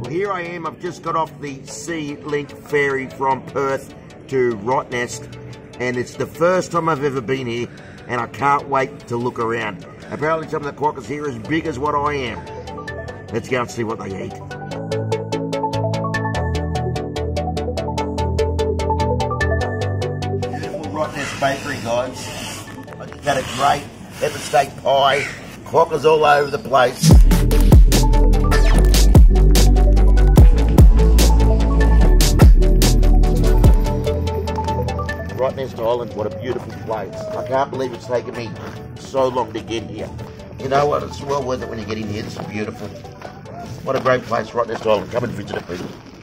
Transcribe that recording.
Well, here I am. I've just got off the Sea Link ferry from Perth to Rottnest, and it's the first time I've ever been here, and I can't wait to look around. Apparently some of the quokkas here are as big as what I am. Let's go and see what they eat. Beautiful Rottnest bakery, guys. I just had a great pepper steak pie, quokkas all over the place. Rottnest Island, what a beautiful place. I can't believe it's taken me so long to get here. You know what, it's well worth it when you get in here, it's beautiful. What a great place, Rottnest Island. Come and visit it, people.